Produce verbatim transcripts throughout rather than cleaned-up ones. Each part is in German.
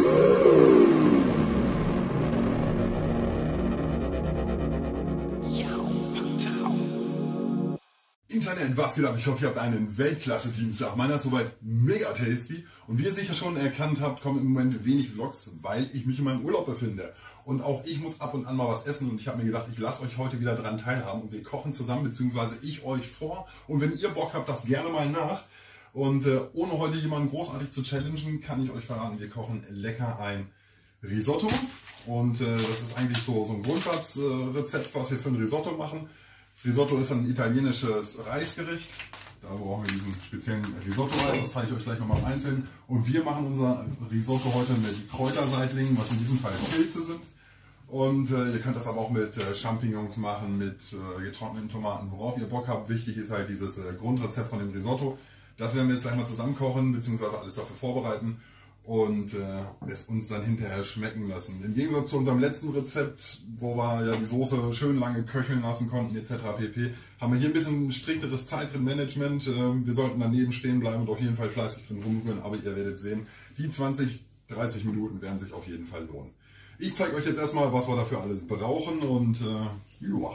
Internet, was geht ab? Ich hoffe, ihr habt einen Weltklasse-Dienstag. Meiner ist soweit mega tasty. Und wie ihr sicher schon erkannt habt, kommen im Moment wenig Vlogs, weil ich mich in meinem Urlaub befinde. Und auch ich muss ab und an mal was essen. Und ich habe mir gedacht, ich lasse euch heute wieder dran teilhaben. Und wir kochen zusammen, beziehungsweise ich euch vor. Und wenn ihr Bock habt, das gerne mal nach. Und äh, ohne heute jemanden großartig zu challengen, kann ich euch verraten, wir kochen lecker ein Risotto. Und äh, das ist eigentlich so, so ein Grundsatzrezept, äh, was wir für ein Risotto machen. Risotto ist ein italienisches Reisgericht. Da brauchen wir diesen speziellen Risotto-Reis. Das zeige ich euch gleich nochmal einzeln. Und wir machen unser Risotto heute mit Kräuterseitlingen, was in diesem Fall Pilze sind. Und äh, ihr könnt das aber auch mit äh, Champignons machen, mit äh, getrockneten Tomaten, worauf ihr Bock habt. Wichtig ist halt dieses äh, Grundrezept von dem Risotto. Das werden wir jetzt gleich mal zusammen kochen, beziehungsweise alles dafür vorbereiten und äh, es uns dann hinterher schmecken lassen. Im Gegensatz zu unserem letzten Rezept, wo wir ja die Soße schön lange köcheln lassen konnten et cetera pp., haben wir hier ein bisschen strikteres Zeitmanagement. Äh, wir sollten daneben stehen bleiben und auf jeden Fall fleißig drin rumrühren, aber ihr werdet sehen, die zwanzig, dreißig Minuten werden sich auf jeden Fall lohnen. Ich zeige euch jetzt erstmal, was wir dafür alles brauchen und äh, ja.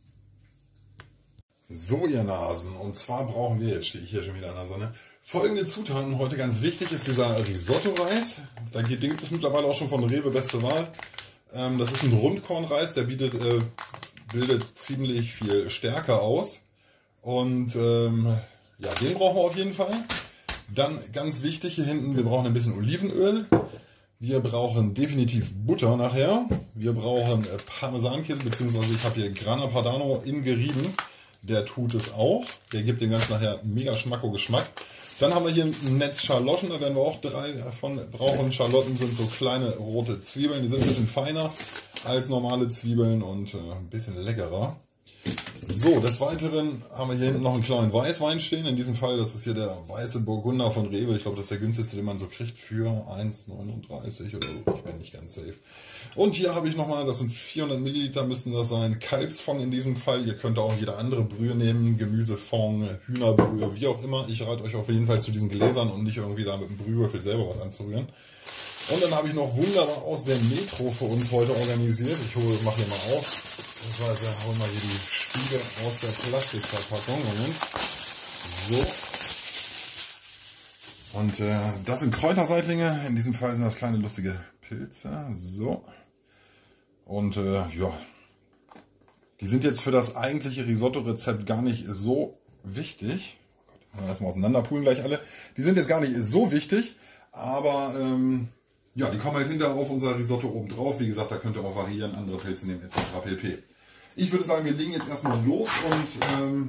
So, ihr Nasen, und zwar brauchen wir, jetzt stehe ich hier schon wieder in der Sonne, folgende Zutaten. Heute ganz wichtig ist dieser Risotto-Reis. Da gibt es mittlerweile auch schon von Rewe beste Wahl. Ähm, das ist ein Rundkornreis, der bietet, äh, bildet ziemlich viel Stärke aus. Und ähm, ja, den brauchen wir auf jeden Fall. Dann ganz wichtig hier hinten, wir brauchen ein bisschen Olivenöl. Wir brauchen definitiv Butter nachher. Wir brauchen äh, Parmesankäse, beziehungsweise ich habe hier Grana Padano in gerieben. Der tut es auch. Der gibt dem Ganzen nachher mega Schmacko-Geschmack. Dann haben wir hier ein Netz Schalotten, da werden wir auch drei davon brauchen. Schalotten sind so kleine rote Zwiebeln, die sind ein bisschen feiner als normale Zwiebeln und äh, ein bisschen leckerer. So, des Weiteren haben wir hier hinten noch einen kleinen Weißwein stehen. In diesem Fall, das ist hier der weiße Burgunder von Rewe. Ich glaube, das ist der günstigste, den man so kriegt für eins neununddreißig oder so. Ich bin nicht ganz safe. Und hier habe ich nochmal, das sind vierhundert Milliliter, müssen das sein, Kalbsfond in diesem Fall. Ihr könnt auch jede andere Brühe nehmen, Gemüsefond, Hühnerbrühe, wie auch immer. Ich rate euch auf jeden Fall zu diesen Gläsern und nicht irgendwie da mit dem Brühwürfel selber was anzurühren. Und dann habe ich noch wunderbar aus der Metro für uns heute organisiert. Ich hole, mache hier mal auf, beziehungsweise hole mal hier die Spiegel aus der Plastikverpackung. Moment. So. Und äh, das sind Kräuterseitlinge. In diesem Fall sind das kleine lustige Pilze. So. Und äh, ja, die sind jetzt für das eigentliche Risotto-Rezept gar nicht so wichtig. Oh Gott, erstmal auseinanderpulen gleich alle. Die sind jetzt gar nicht so wichtig, aber ähm, ja, die kommen halt hinterher auf unser Risotto oben drauf. Wie gesagt, da könnt ihr auch variieren, andere Pilze nehmen et cetera pp. Ich würde sagen, wir legen jetzt erstmal los und ähm,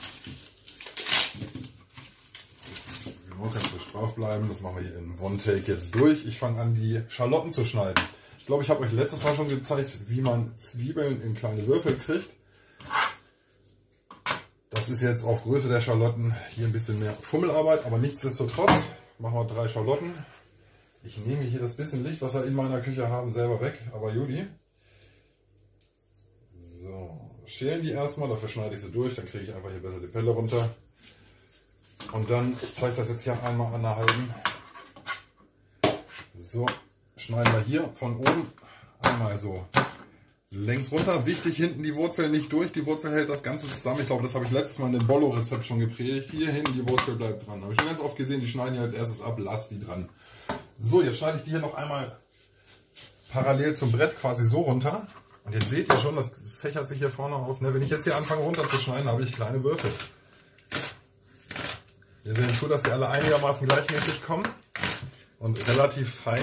genau, kannst du straff bleiben. Das machen wir hier in One Take jetzt durch. Ich fange an, die Schalotten zu schneiden. Ich glaube, ich habe euch letztes Mal schon gezeigt, wie man Zwiebeln in kleine Würfel kriegt. Das ist jetzt auf Größe der Schalotten hier ein bisschen mehr Fummelarbeit, aber nichtsdestotrotz machen wir drei Schalotten. Ich nehme hier das bisschen Licht, was wir in meiner Küche haben, selber weg, aber Juli. So, schälen die erstmal, dafür schneide ich sie durch, dann kriege ich einfach hier besser die Pelle runter. Und dann, ich zeige das jetzt hier einmal an der halben. So, schneiden wir hier von oben einmal so längs runter. Wichtig, hinten die Wurzel nicht durch, die Wurzel hält das Ganze zusammen. Ich glaube, das habe ich letztes Mal in dem Bollo-Rezept schon gepredigt. Hier hinten die Wurzel bleibt dran. Habe ich schon ganz oft gesehen, die schneiden die als erstes ab, lasst die dran. So, jetzt schneide ich die hier noch einmal parallel zum Brett quasi so runter. Und jetzt seht ihr schon, das fächert sich hier vorne auf. Ne? Wenn ich jetzt hier anfange runter zu schneiden, habe ich kleine Würfel. Wir sehen zu, dass sie alle einigermaßen gleichmäßig kommen und relativ fein.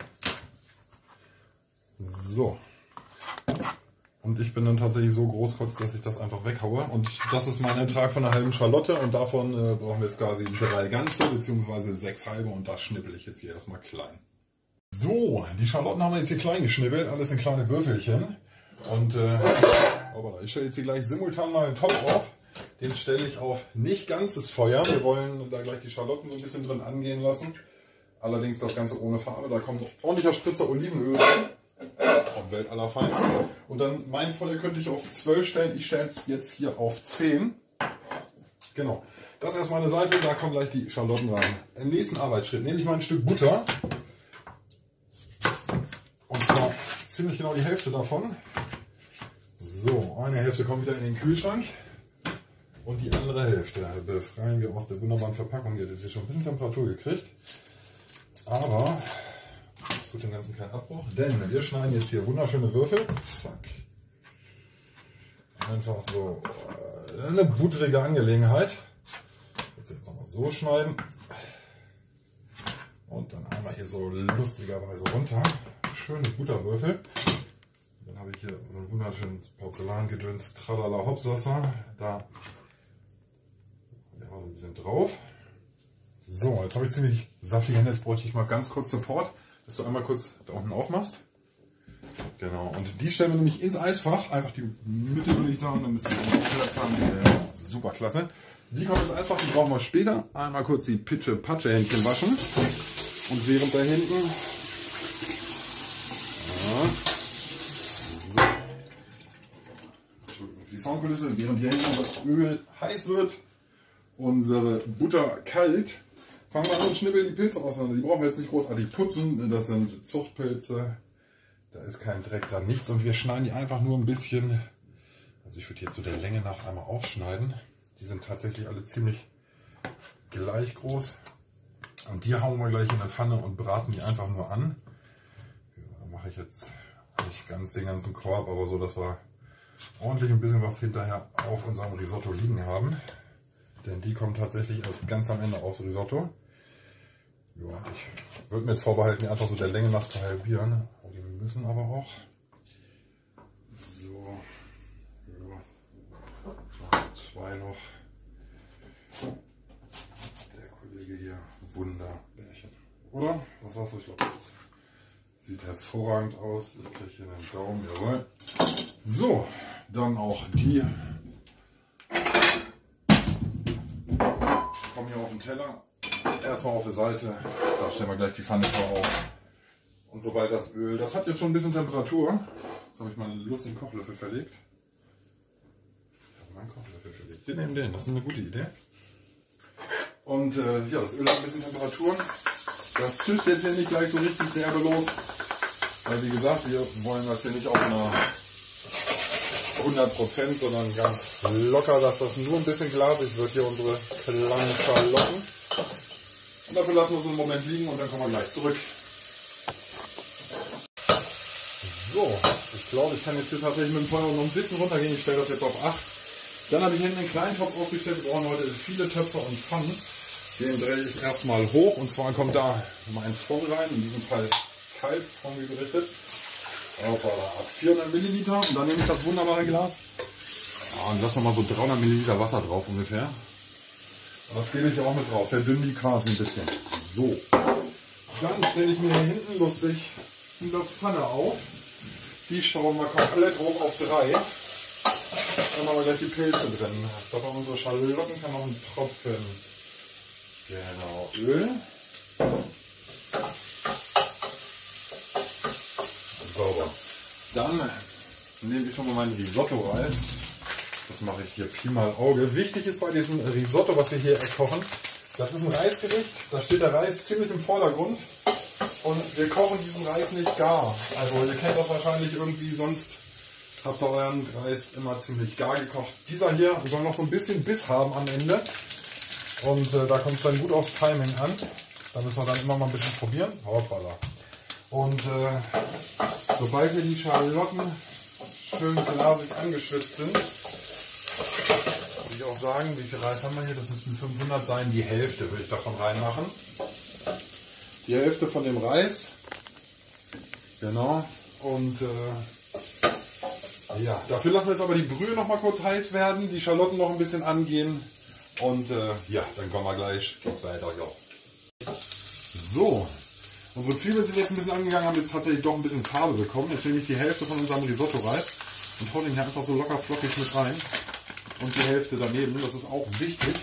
So. Und ich bin dann tatsächlich so großkotz, dass ich das einfach weghaue. Und das ist mein Ertrag von einer halben Schalotte. Und davon äh, brauchen wir jetzt quasi drei ganze, beziehungsweise sechs halbe. Und das schnippel ich jetzt hier erstmal klein. So, die Schalotten haben wir jetzt hier klein geschnippelt. Alles in kleine Würfelchen. Und äh, ich stelle jetzt hier gleich simultan mal einen Topf auf. Den stelle ich auf nicht ganzes Feuer. Wir wollen da gleich die Schalotten so ein bisschen drin angehen lassen. Allerdings das Ganze ohne Farbe. Da kommt ordentlicher Spritzer Olivenöl rein. Auf Welt allerfeinsten. Und dann mein Feuer könnte ich auf zwölf stellen. Ich stelle es jetzt hier auf zehn. Genau. Das ist erstmal eine Seite. Da kommen gleich die Schalotten rein. Im nächsten Arbeitsschritt nehme ich mal ein Stück Butter. ziemlich genau die Hälfte davon. So, eine Hälfte kommt wieder in den Kühlschrank und die andere Hälfte befreien wir aus der wunderbaren Verpackung. Die hat jetzt schon ein bisschen Temperatur gekriegt, aber das tut dem Ganzen keinen Abbruch, denn wir schneiden jetzt hier wunderschöne Würfel. Zack. Einfach so eine butterige Angelegenheit. Jetzt, jetzt nochmal so schneiden und dann einmal hier so lustigerweise runter. Schöne Butterwürfel. Dann habe ich hier so ein wunderschönes Porzellangedöns, tralala Hopsasser. Da ja, so ein bisschen drauf. So, jetzt habe ich ziemlich saftige Hände. Jetzt bräuchte ich mal ganz kurz Support, dass du einmal kurz da unten aufmachst. Genau, und die stellen wir nämlich ins Eisfach. Einfach die Mitte, würde ich sagen. Dann müssen wir auch Platz haben. Ja, super klasse. Die kommen ins Eisfach, die brauchen wir später. Einmal kurz die Pitsche-Patsche-Händchen waschen. Und während da hinten. Ja, so. Die Soundkulisse, während hier hinten das Öl heiß wird, unsere Butter kalt, fangen wir an und schnibbeln die Pilze auseinander. Die brauchen wir jetzt nicht großartig putzen. Das sind Zuchtpilze. Da ist kein Dreck, da nichts. Und wir schneiden die einfach nur ein bisschen. Also ich würde jetzt so der Länge nach einmal aufschneiden. Die sind tatsächlich alle ziemlich gleich groß. Und die hauen wir gleich in eine Pfanne und braten die einfach nur an. Da mache ich jetzt nicht ganz den ganzen Korb, aber so, dass wir ordentlich ein bisschen was hinterher auf unserem Risotto liegen haben. Denn die kommen tatsächlich erst ganz am Ende aufs Risotto. Ja, ich würde mir jetzt vorbehalten, die einfach so der Länge nach zu halbieren. Oh, die müssen aber auch. So. Ja. Zwei noch. Der Kollege hier. Wunderbärchen. Oder? Was sagst du? Ich glaube, das ist, sieht hervorragend aus. Ich kriege hier einen Daumen. Jawohl. So, dann auch die. Kommen hier auf den Teller. Erstmal auf die Seite. Da stellen wir gleich die Pfanne vor auf. Und sobald das Öl. Das hat jetzt schon ein bisschen Temperatur. Jetzt habe ich mal einen lustigen Kochlöffel verlegt. Ich habe meinen Kochlöffel verlegt. Wir nehmen den. Das ist eine gute Idee. Und äh, ja, das Öl hat ein bisschen Temperatur. Das zischt jetzt hier nicht gleich so richtig derbe los. Weil wie gesagt, wir wollen das hier nicht auf einer hundert Prozent, sondern ganz locker, dass das nur ein bisschen glasig wird, hier unsere kleinen Schalotten. Und dafür lassen wir es einen Moment liegen und dann kommen wir gleich zurück. So, ich glaube, ich kann jetzt hier tatsächlich mit dem Feuer noch ein bisschen runtergehen. Ich stelle das jetzt auf acht. Dann habe ich hinten einen kleinen Topf aufgestellt. Wir brauchen heute viele Töpfe und Pfannen. Den drehe ich erstmal hoch und zwar kommt da mein Fond rein, in diesem Fall Kalbsfond wie berichtet. Auf vierhundert Milliliter und dann nehme ich das wunderbare Glas ja, und lasse nochmal so dreihundert Milliliter Wasser drauf ungefähr. Und das gebe ich auch mit drauf, verdünne die quasi ein bisschen. So, dann stelle ich mir hier hinten lustig eine Pfanne auf. Die schrauben wir komplett hoch auf drei. Dann haben wir gleich die Pilze drin. Ich glaube, unsere Schalotten kann noch ein Tropfen. Genau, Öl. Sauber. Dann nehme ich schon mal meinen Risotto-Reis. Das mache ich hier Pi mal Auge. Wichtig ist bei diesem Risotto, was wir hier kochen, das ist ein Reisgericht. Da steht der Reis ziemlich im Vordergrund. Und wir kochen diesen Reis nicht gar. Also ihr kennt das wahrscheinlich irgendwie, sonst habt ihr euren Reis immer ziemlich gar gekocht. Dieser hier soll noch so ein bisschen Biss haben am Ende. Und äh, da kommt es dann gut aufs Timing an. Da müssen wir dann immer mal ein bisschen probieren. Hoppala. Und äh, sobald wir die Schalotten schön glasig angeschwitzt sind, würde ich auch sagen, wie viel Reis haben wir hier? Das müssen fünfhundert sein. Die Hälfte würde ich davon reinmachen. Die Hälfte von dem Reis. Genau. Und äh, ja, dafür lassen wir jetzt aber die Brühe noch mal kurz heiß werden, die Schalotten noch ein bisschen angehen. Und äh, ja, dann kommen wir gleich. Geht's weiter. Ja. So. Unsere Zwiebeln sind jetzt ein bisschen angegangen, haben jetzt tatsächlich doch ein bisschen Farbe bekommen. Jetzt nehme ich die Hälfte von unserem Risotto-Reis und hau den hier einfach so locker flockig mit rein. Und die Hälfte daneben, das ist auch wichtig.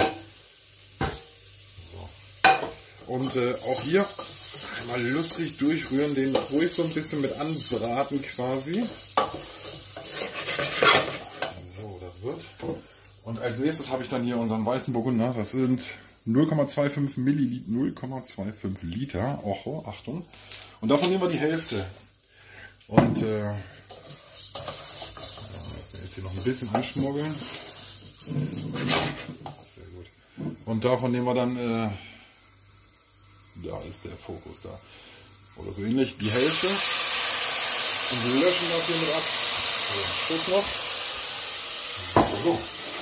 So. Und äh, auch hier einmal lustig durchrühren, den ruhig so ein bisschen mit anbraten quasi. So, das wird. Und als nächstes habe ich dann hier unseren weißen Burgunder. Das sind null Komma fünfundzwanzig Milliliter, null Komma fünfundzwanzig Liter. Oho, Achtung. Und davon nehmen wir die Hälfte. Und äh, jetzt hier noch ein bisschen anschmuggeln. Sehr gut. Und davon nehmen wir dann, äh, da ist der Fokus da. Oder so ähnlich, die Hälfte. Und wir löschen das hier mit ab. So, Schluss noch. So.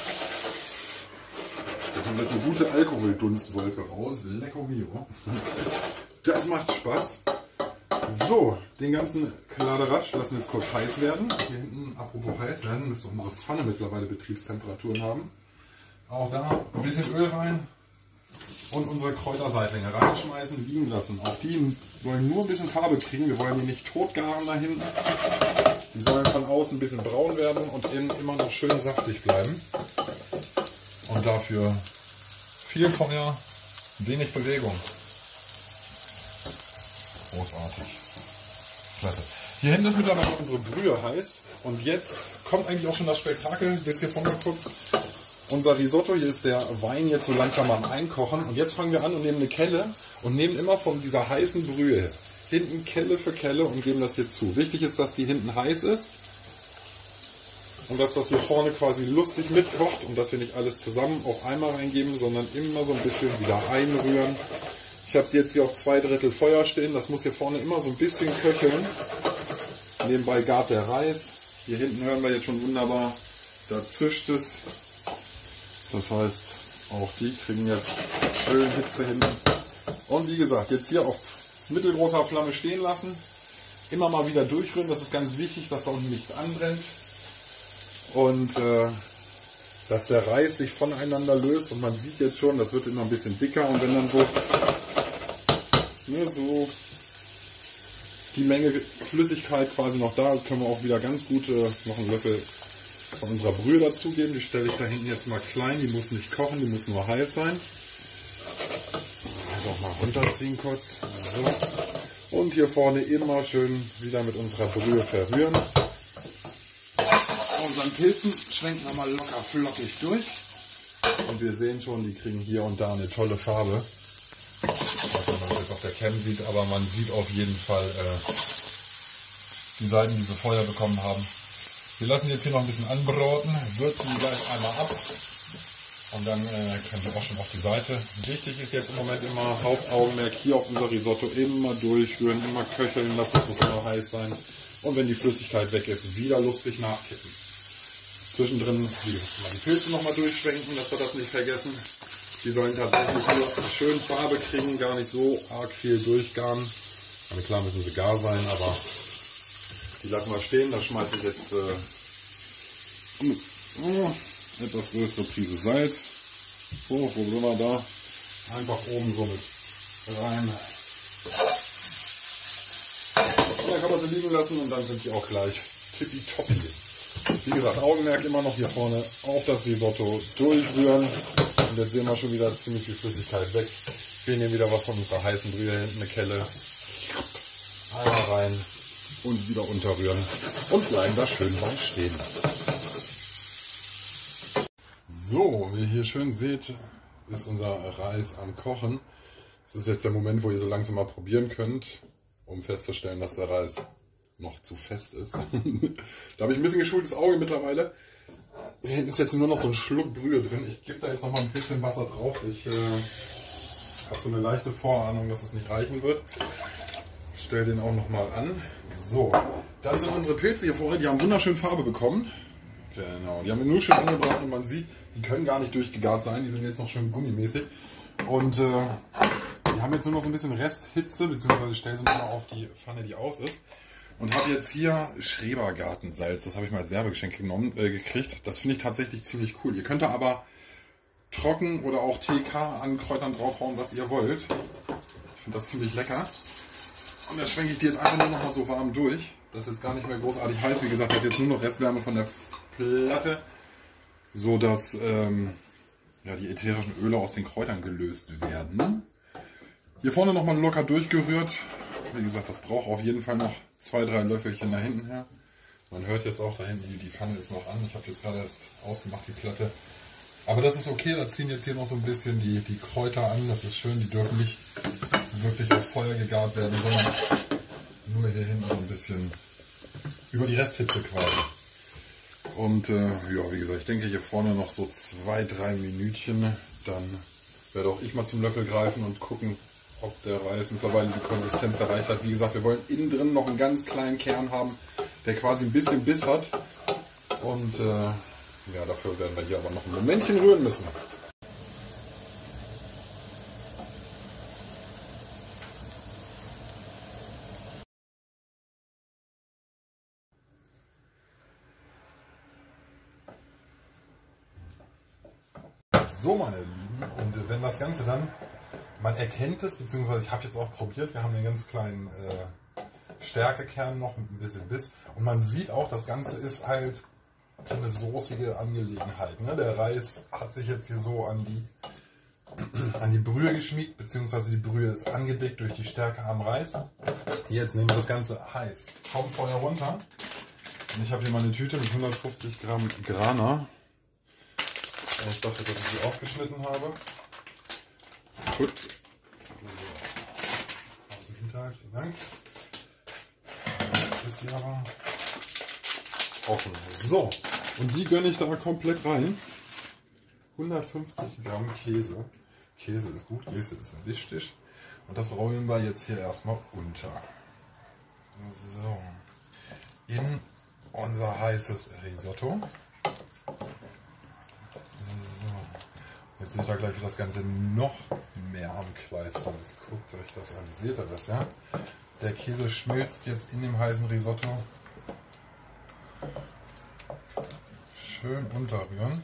Da kommt jetzt eine gute Alkoholdunstwolke raus. Lecco mio. Das macht Spaß. So, den ganzen Kladderadatsch lassen wir jetzt kurz heiß werden. Hier hinten, apropos heiß werden, müsste unsere Pfanne mittlerweile Betriebstemperaturen haben. Auch da ein bisschen Öl rein und unsere Kräuterseitlinge reinschmeißen, liegen lassen. Auch die sollen nur ein bisschen Farbe kriegen. Wir wollen die nicht totgaren da hinten. Die sollen von außen ein bisschen braun werden und innen immer noch schön saftig bleiben. Und dafür viel Feuer, wenig Bewegung. Großartig. Klasse. Hier hinten ist mittlerweile unsere Brühe heiß. Und jetzt kommt eigentlich auch schon das Spektakel. Jetzt hier vorne kurz unser Risotto. Hier ist der Wein jetzt so langsam am Einkochen. Und jetzt fangen wir an und nehmen eine Kelle und nehmen immer von dieser heißen Brühe hinten Kelle für Kelle und geben das hier zu. Wichtig ist, dass die hinten heiß ist und dass das hier vorne quasi lustig mitkocht und dass wir nicht alles zusammen auf einmal reingeben, sondern immer so ein bisschen wieder einrühren. Ich habe jetzt hier auf zwei Drittel Feuer stehen. Das muss hier vorne immer so ein bisschen köcheln. Nebenbei gart der Reis. Hier hinten hören wir jetzt schon wunderbar, da zischt es. Das heißt, auch die kriegen jetzt schön Hitze hin. Und wie gesagt, jetzt hier auf mittelgroßer Flamme stehen lassen. Immer mal wieder durchrühren. Das ist ganz wichtig, dass da unten nichts anbrennt. Und äh, dass der Reis sich voneinander löst. Und man sieht jetzt schon, das wird immer ein bisschen dicker. Und wenn dann so Ne, so die Menge Flüssigkeit quasi noch da ist, können wir auch wieder ganz gut äh, noch einen Löffel von unserer Brühe dazugeben. Die stelle ich da hinten jetzt mal klein, die muss nicht kochen, die muss nur heiß sein. Also auch mal runterziehen kurz. So. Und hier vorne immer schön wieder mit unserer Brühe verrühren. Unseren Pilzen schwenken wir mal locker flockig durch. Und wir sehen schon, die kriegen hier und da eine tolle Farbe. Ich weiß nicht, ob man das jetzt auf der Cam sieht, aber man sieht auf jeden Fall äh, die Seiten, die sie Feuer bekommen haben. Wir lassen jetzt hier noch ein bisschen anbraten, würzen die gleich einmal ab und dann äh, können wir auch schon auf die Seite. Wichtig ist jetzt im Moment immer Hauptaugenmerk hier auf unser Risotto, immer durchrühren, immer köcheln lassen, es muss immer heiß sein. Und wenn die Flüssigkeit weg ist, wieder lustig nachkippen. Zwischendrin die, die Pilze nochmal durchschwenken, dass wir das nicht vergessen. Die sollen tatsächlich nur schön Farbe kriegen, gar nicht so arg viel durchgaren. Also klar müssen sie gar sein, aber die lassen wir stehen. Da schmeiße ich jetzt äh, oh, etwas größere Prise Salz. So, wo sind wir da? Einfach oben so mit rein. Und dann kann man sie liegen lassen und dann sind die auch gleich tippitoppi. Wie gesagt, Augenmerk immer noch hier vorne auf das Risotto durchrühren. Und jetzt sehen wir schon wieder ziemlich viel Flüssigkeit weg. Wir nehmen wieder was von unserer heißen Brühe, hinten eine Kelle. Einmal rein und wieder unterrühren. Und bleiben da schön bei stehen. So, wie ihr hier schön seht, ist unser Reis am Kochen. Das ist jetzt der Moment, wo ihr so langsam mal probieren könnt, um festzustellen, dass der Reis noch zu fest ist. Da habe ich ein bisschen geschultes Auge mittlerweile. Hier hinten ist jetzt nur noch so ein Schluck Brühe drin. Ich gebe da jetzt noch mal ein bisschen Wasser drauf. Ich äh, habe so eine leichte Vorahnung, dass es nicht reichen wird. Stell den auch noch mal an. So, dann sind unsere Pilze hier vorne, die haben wunderschön Farbe bekommen. Genau, die haben wir nur schön angebraten und man sieht, die können gar nicht durchgegart sein. Die sind jetzt noch schön gummimäßig. Und äh, die haben jetzt nur noch so ein bisschen Resthitze, beziehungsweise ich stelle sie nochmal auf die Pfanne, die aus ist. Und habe jetzt hier Schrebergartensalz, das habe ich mal als Werbegeschenk genommen, äh, gekriegt. Das finde ich tatsächlich ziemlich cool. Ihr könnt da aber trocken oder auch T K an Kräutern draufhauen, was ihr wollt. Ich finde das ziemlich lecker. Und da schwenke ich die jetzt einfach nur noch mal so warm durch. Das ist jetzt gar nicht mehr großartig heiß. Wie gesagt, hat jetzt nur noch Restwärme von der Platte, so dass ähm, ja, die ätherischen Öle aus den Kräutern gelöst werden. Hier vorne noch mal locker durchgerührt. Wie gesagt, das braucht auf jeden Fall noch zwei, drei Löffelchen da hinten her. Man hört jetzt auch da hinten, die Pfanne ist noch an. Ich habe jetzt gerade erst ausgemacht, die Platte. Aber das ist okay, da ziehen jetzt hier noch so ein bisschen die, die Kräuter an. Das ist schön, die dürfen nicht wirklich auf Feuer gegart werden, sondern nur hier hinten so ein bisschen über die Resthitze quasi. Und äh, ja, wie gesagt, ich denke hier vorne noch so zwei, drei Minütchen. Dann werde auch ich mal zum Löffel greifen und gucken, ob der Reis mittlerweile die Konsistenz erreicht hat. Wie gesagt, wir wollen innen drin noch einen ganz kleinen Kern haben, der quasi ein bisschen Biss hat. Und äh, ja, dafür werden wir hier aber noch ein Momentchen rühren müssen. So, meine Lieben, und wenn das Ganze dann, man erkennt es, beziehungsweise ich habe jetzt auch probiert, wir haben einen ganz kleinen äh, Stärkekern noch mit ein bisschen Biss und man sieht auch, das Ganze ist halt so eine soßige Angelegenheit. Ne? Der Reis hat sich jetzt hier so an die, an die Brühe geschmiegt, beziehungsweise die Brühe ist angedickt durch die Stärke am Reis. Jetzt nehmen wir das Ganze heiß vom Feuer runter und ich habe hier mal eine Tüte mit hundertfünfzig Gramm Grana. Ich dachte, dass ich sie aufgeschnitten habe. Gut. So. Aus dem Hinterhalt, vielen Dank. Jetzt ist sie aber offen. So, und die gönne ich da komplett rein. hundertfünfzig Gramm Käse. Käse ist gut, Käse ist wichtig. Und das rollen wir jetzt hier erstmal unter. So. In unser heißes Risotto. Jetzt seht ihr gleich, wie das Ganze noch mehr am Kleistern ist. Guckt euch das an. Seht ihr das, ja? Der Käse schmilzt jetzt in dem heißen Risotto. Schön unterrühren.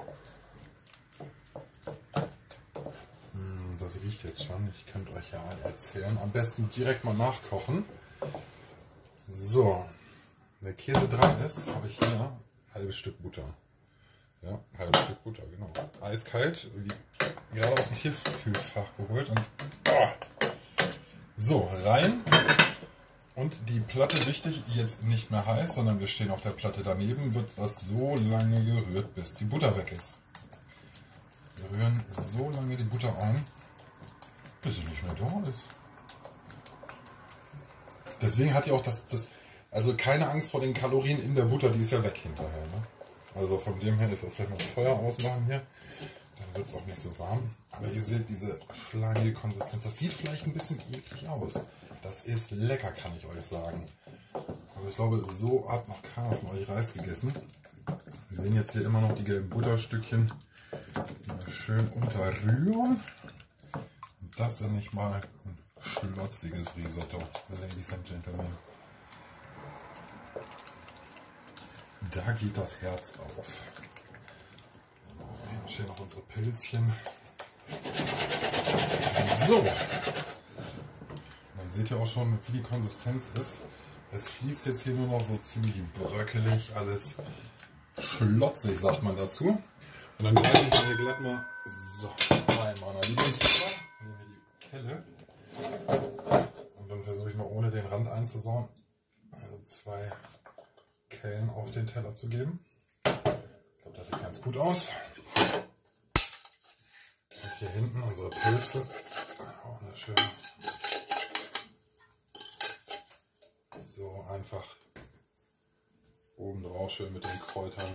Das riecht jetzt schon. Ich könnte euch ja mal erzählen. Am besten direkt mal nachkochen. So. Wenn der Käse dran ist, habe ich hier ein halbes Stück Butter. Ja, ein halbes Stück Butter, genau. Eiskalt, wie gerade aus dem Tiefkühlfach geholt. Und oh. So, rein. Und die Platte, wichtig, jetzt nicht mehr heiß, sondern wir stehen auf der Platte daneben, wird das so lange gerührt, bis die Butter weg ist. Wir rühren so lange die Butter ein, bis sie nicht mehr da ist. Deswegen hat die auch das, das, also keine Angst vor den Kalorien in der Butter, die ist ja weg hinterher. Ne? Also von dem her ist auch vielleicht mal das Feuer ausmachen hier. Dann wird es auch nicht so warm. Aber ihr seht diese schlangige Konsistenz. Das sieht vielleicht ein bisschen eklig aus. Das ist lecker, kann ich euch sagen. Also ich glaube, so hat noch keiner von euch Reis gegessen. Wir sehen jetzt hier immer noch die gelben Butterstückchen. Schön unterrühren. Und das ist nicht mal ein schlotziges Risotto, Ladies and Gentlemen. Da geht das Herz auf. Hier stehen noch unsere Pilzchen. So. Man sieht ja auch schon, wie die Konsistenz ist. Es fließt jetzt hier nur noch so ziemlich bröckelig, alles schlotzig, sagt man dazu. Und dann greife ich mir hier glatt mal so bei meiner Lieblingssache. Nehme hier die Kelle. Und dann versuche ich mal ohne den Rand einzusauen. Also zwei Kellen auf den Teller zu geben. Ich glaube, das sieht ganz gut aus. Und hier hinten unsere Pilze. Auch eine schöne. So einfach oben drauf schön mit den Kräutern.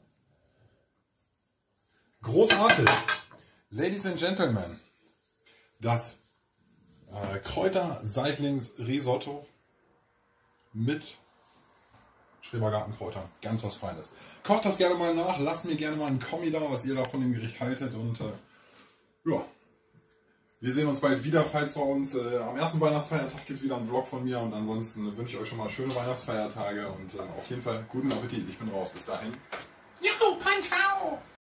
Großartig! Ladies and Gentlemen, das äh, Kräuter-Seitlings-Risotto mit Schrebergartenkräutern. Ganz was Feines. Kocht das gerne mal nach. Lasst mir gerne mal einen Kommi da, was ihr da von dem Gericht haltet. Und äh, ja, wir sehen uns bald wieder, falls wir uns äh, am ersten Weihnachtsfeiertag gibt es wieder einen Vlog von mir. Und ansonsten wünsche ich euch schon mal schöne Weihnachtsfeiertage und äh, auf jeden Fall guten Appetit. Ich bin raus. Bis dahin. Juhu, Panchao!